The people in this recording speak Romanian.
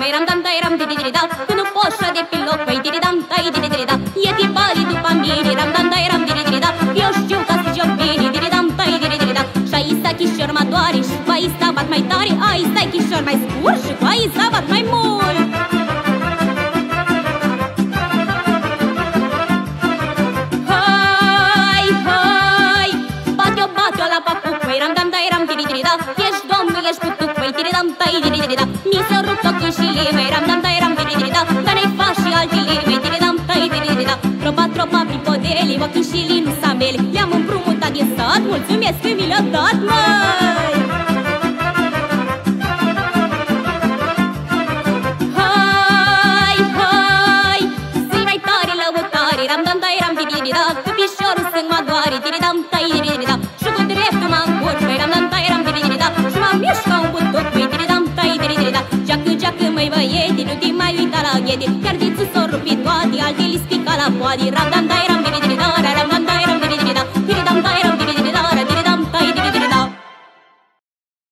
măi ram dam dai ram diri diri da, că nu poți să de pe loc, măi diri dam dai diri diri da. E tipali după mine, ram dam dai ram diri diri da, eu știu că se joc bine, diri dam dai diri diri da. Și aici sta chișor mă doare și cu aici sta bat mai tare, aici stai chișor mai scurt și cu aici sta bat mai mult. Hai, hai, bat-o la papuc, măi ram dam dai ram diri diri da, ești domnul, ești putuc, măi diri dam dai diri diri da. Mi s-a rupt ochii și le, măi ram dam dai ram diri diri da, dar ne-ai faci și altele, măi diri dam dai diri diri da. Tropa prin podele, ochii și li nu samele, le-am împrumutat din sat, mulțumesc că mi le-a dat, măi. Hai, hai, zi mai tare lăutare, ram dam dai ram diri diri da, că pișorul să mă doare, diri dam dai diri diri da. Și cu dreptul mă încurc, măi ram dam dai ram diri diri da, și mă mișc ca un butuc, măi diri dam dai diri diri da. Geacă, măi băiete, nu te mai uita la ghete, chiar de ți s-o rupi toate, altele spica la poade, ram dam dai ram